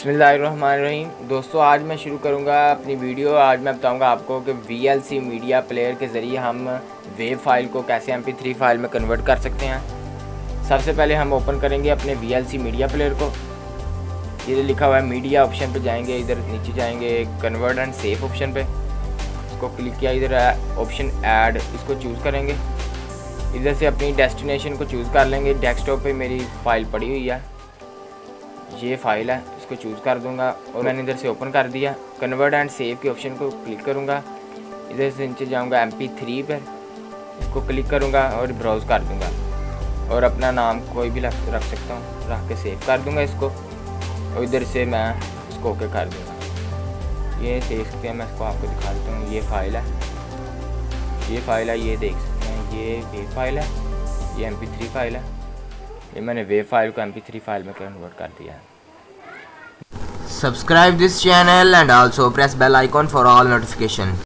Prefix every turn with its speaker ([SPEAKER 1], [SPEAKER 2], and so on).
[SPEAKER 1] बिस्मिल्लाहिर्रहमानिर्रहीम। दोस्तों, आज मैं शुरू करूंगा अपनी वीडियो। आज मैं बताऊंगा आपको कि VLC मीडिया प्लेयर के ज़रिए हम वेव फाइल को कैसे MP3 फाइल में कन्वर्ट कर सकते हैं। सबसे पहले हम ओपन करेंगे अपने VLC मीडिया प्लेयर को। ये लिखा हुआ है मीडिया ऑप्शन पे जाएंगे, इधर नीचे जाएंगे कन्वर्ट एंड सेव ऑप्शन पे, इसको क्लिक किया। इधर ऑप्शन ऐड, इसको चूज़ करेंगे। इधर से अपनी डेस्टिनेशन को चूज़ कर लेंगे। डेस्कटॉप पे मेरी फ़ाइल पड़ी हुई है, ये फ़ाइल है, इसको चूज़ कर दूंगा और मैंने इधर से ओपन कर दिया। कन्वर्ट एंड सेव के ऑप्शन को क्लिक करूंगा। इधर से नीचे जाऊंगा MP3 पर, इसको क्लिक करूंगा और ब्राउज़ कर दूंगा और अपना नाम कोई भी रख सकता हूँ, रख के सेव कर दूंगा इसको। और इधर से मैं इसको ओके कर दूंगा। ये देख सकते हैं, मैं इसको आपको दिखा देता हूँ। ये फ़ाइल है, ये देख सकते हैं, ये वेव फाइल है, ये MP3 फाइल है। ये मैंने वेव फाइल को MP3 फाइल में कन्वर्ट कर दिया है।
[SPEAKER 2] Subscribe this channel and also press bell icon for all notification.